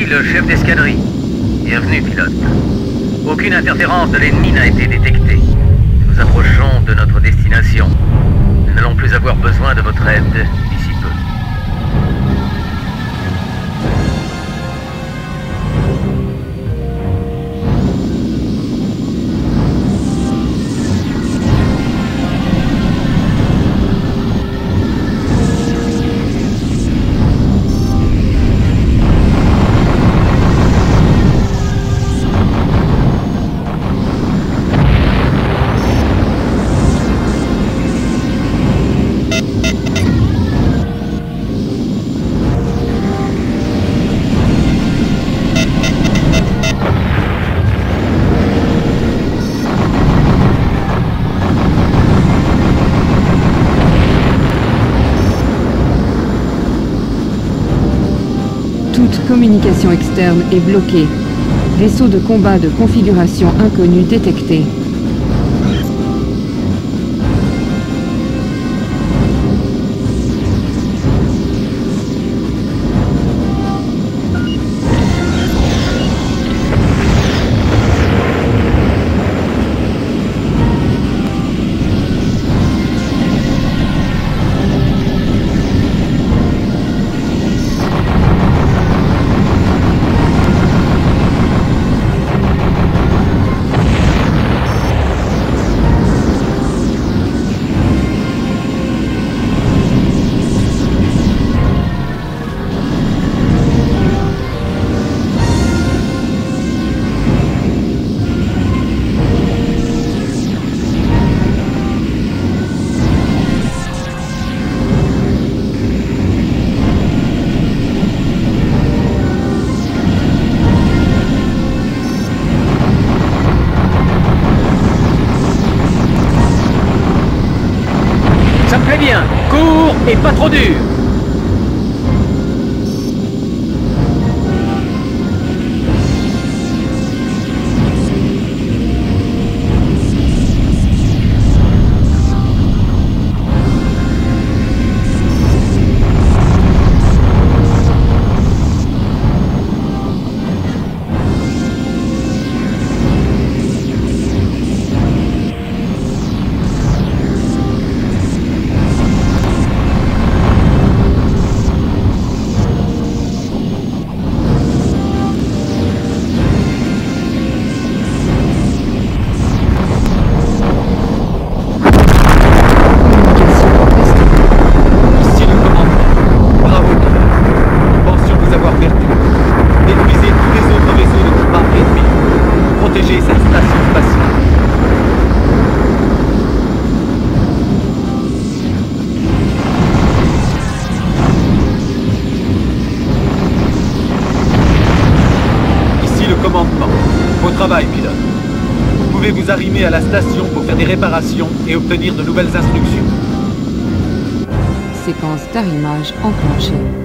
le chef d'escadrille. Bienvenue, pilote. Aucune interférence de l'ennemi n'a été détectée. Nous approchons de notre destination. Nous n'allons plus avoir besoin de votre aide d'ici peu. Toute communication externe est bloquée. Vaisseau de combat de configuration inconnue détecté. Ça me plaît bien. Court et pas trop dur. Beau travail, pilote. Vous pouvez vous arrimer à la station pour faire des réparations et obtenir de nouvelles instructions. Séquence d'arrimage enclenchée.